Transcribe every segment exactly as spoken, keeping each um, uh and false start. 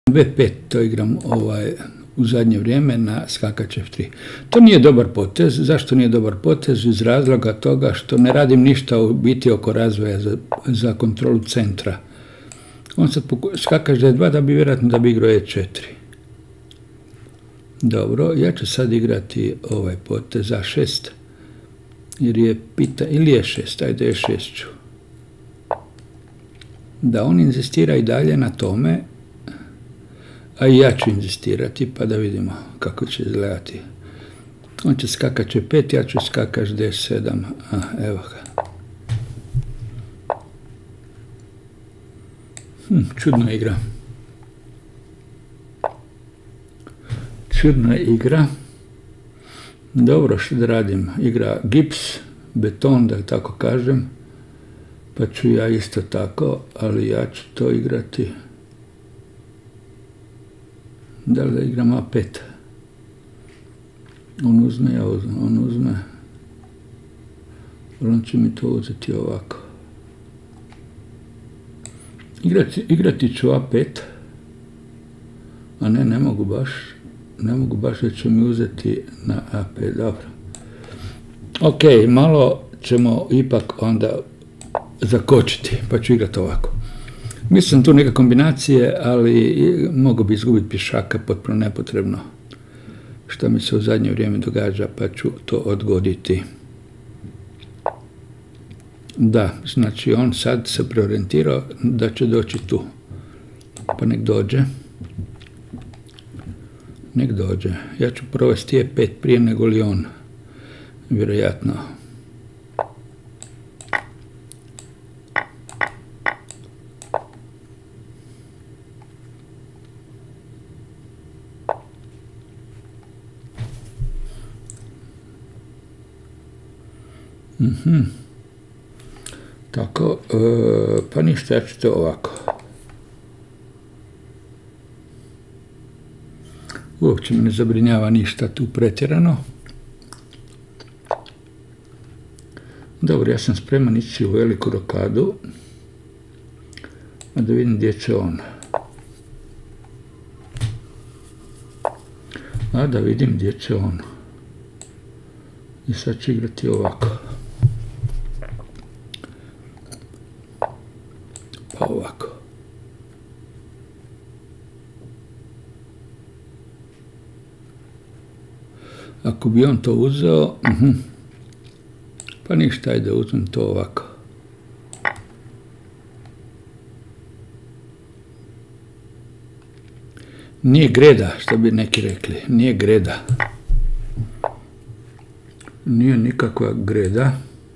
be pet, to igram ovaj, u zadnje vrijeme na skakač ef tri. To nije dobar potez. Zašto nije dobar potez? Iz razloga toga što ne radim ništa u biti oko razvoja za, za kontrolu centra. On sad skakač de dva da bi vjerojatno da bi igrao e četiri. Dobro, ja ću sad igrati ovaj potez a šest. Jer je pita, ili e šest, ajde e šest ću. Da, on inzistira i dalje na tome, a i ja ću inzistirati, pa da vidimo kako će izgledati. On će skakač e pet, ja ću skakač de sedam, a, evo ga. Hm, čudna igra. Čudna igra. Dobro, što da radim? Igra gips, beton, da tako kažem. Pa ću ja isto tako, ali ja ću to igrati. Da li da igram a pet? On uzme, ja uzme, on uzme. On će mi to uzeti ovako. Igrati, igrati ću a pet. A ne, ne mogu baš. Ne mogu baš da će mi uzeti na a pet, dobro. Ok, malo ćemo ipak onda zakočiti, pa ću igrati ovako. Mislim tu neke kombinacije, ali mogu bi izgubiti pješaka potpuno nepotrebno. Što mi se u zadnje vrijeme događa, pa ću to odgoditi. Da, znači on sad se preorijentirao da će doći tu. Pa nek dođe. Nek dođe. Ja ću provesti e pet prije nego li on. Vjerojatno. Mhm. Tako, e, pa ništa, ja ću to ovako. Uopće me ne zabrinjava ništa tu pretjerano. Dobro, ja sam spreman ići u veliku rokadu. A da vidim gdje će on. A da vidim gdje će on. I sad ću igrati ovako. Pa ovako. Ako bi on to uzeo, uh-huh. Pa ništa, ajde uzmem to ovako. Nije greda, što bi neki rekli, nije greda. Nije nikakva greda.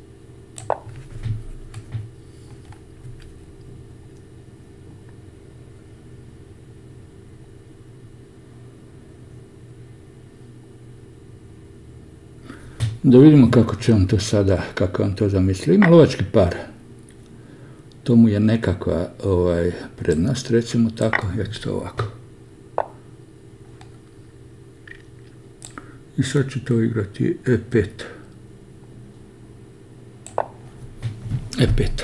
Da vidimo kako će on to sada, kako on to zamisli. Ima lovački par. To mu je nekakva ovaj, prednost, recimo tako, ja ću to ovako. I sad ću to igrati e pet. e pet.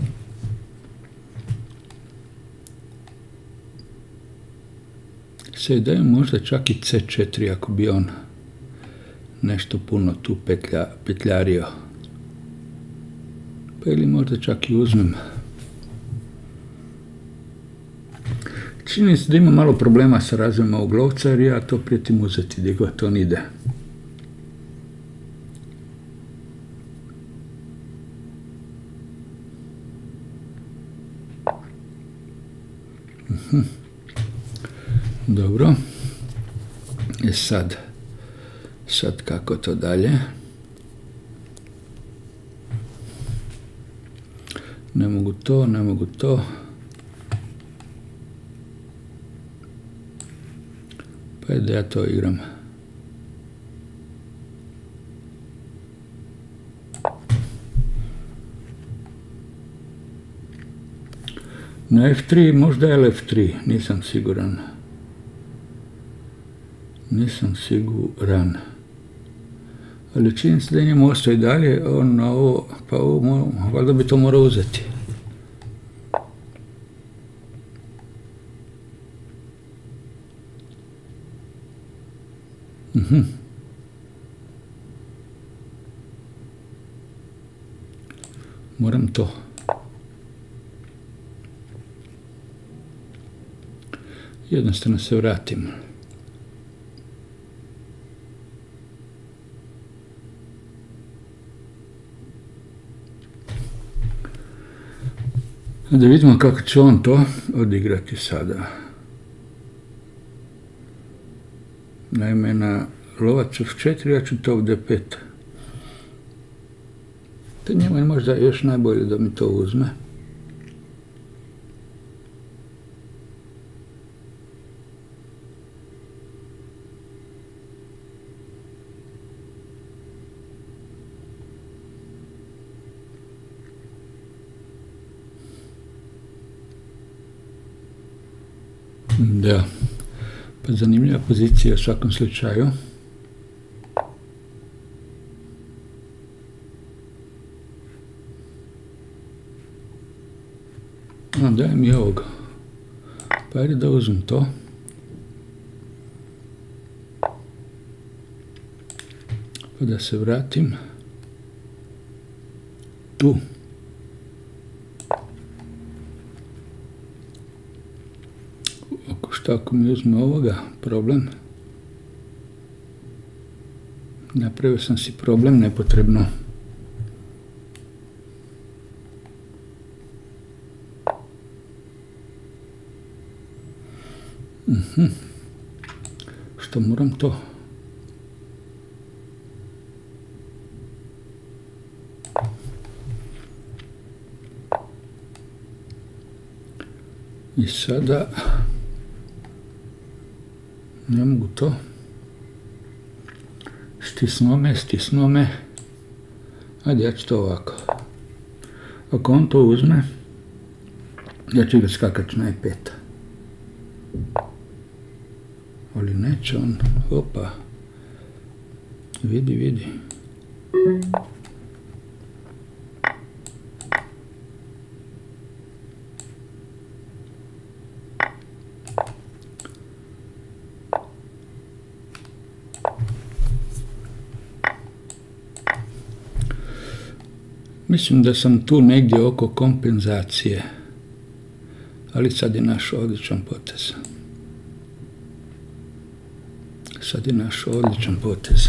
Sad dajem možda čak i ce četiri ako bi on nešto puno tu petlja, petljario. Pa ili možda čak i uzmem. Čini se da ima malo problema sa razvojem ovog lovca, jer ja to prijetim uzeti gdje god on ide. Uh-huh. Dobro. E sad. Sad kako to dalje? Ne mogu to, ne mogu to. Pa da ja to igram. Na ef tri, možda el ef tri, nisam siguran. Nisam siguran. Ali čini se da njemu ostaje dalje, on ovo, pa ovo, valjda bi to morao uzeti. Mhm. Moram to. Jednostavno se vratim. Da vidimo kako će on to odigrati sada. Naime, na lovac f četiri, ja ću to u d pet. To njemu je možda još najbolje da mi to uzme. Da, pa zanimljiva pozicija u svakom slučaju. A, daj mi ovoga. Pa ajde da uzmem to. Pa da se vratim. Tu. Šta ako mi uzme ovoga? Problem. Napravio sam si problem nepotrebno. Mhm. Što moram to? I sada ne mogu to. Stisnuo me, stisnuo me. Ajde, ja ću to ovako. Ako on to uzme, ja ću ga skakati na e pet. Ali neće on. Opa. Vidi, vidi. Mislim da sam tu negdje oko kompenzacije, ali sad je našao odličan potez. Sad je našao odličan potez.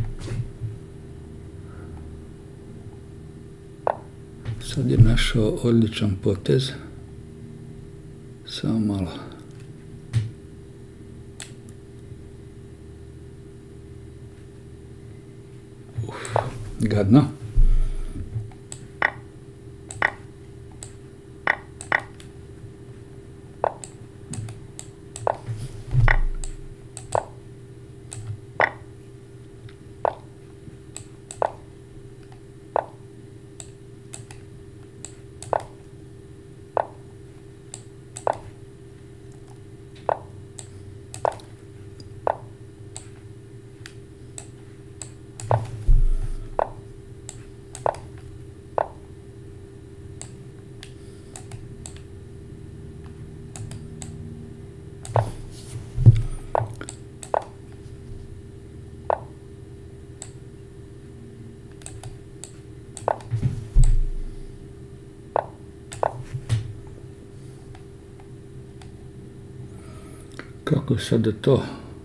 Sad je našao odličan potez. Samo malo. Uf, gadno. Kako sada to?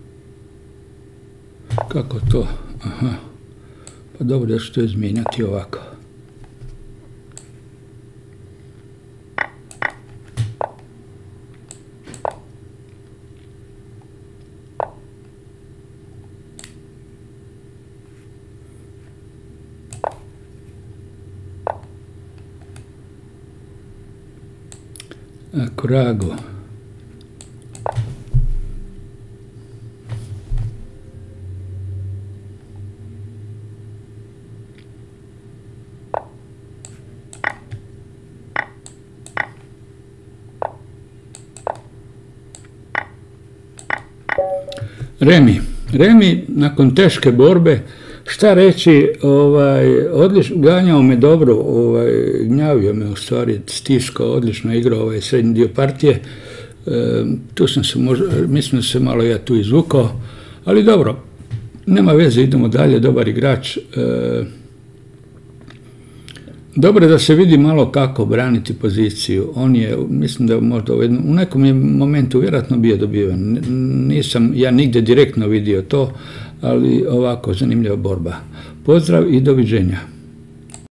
Kako to? Aha. Pa dobro, da ću to izmijenjati ovako. Korago. Remi. Remi, nakon teške borbe, šta reći, ovaj, odlič, ganjao me dobro, ovaj, gnjavio me u stvari, stiskao, odlično igrao ovaj srednji dio partije. E, tu sam se možda, mislim da se malo ja tu izvukao, ali dobro, nema veze, idemo dalje, dobar igrač. Dobro je da se vidi malo kako braniti poziciju. On je, mislim da je možda u, jednom, u nekom je momentu vjerojatno bio dobiven. Nisam ja nigdje direktno vidio to, ali ovako zanimljiva borba. Pozdrav i doviđenja.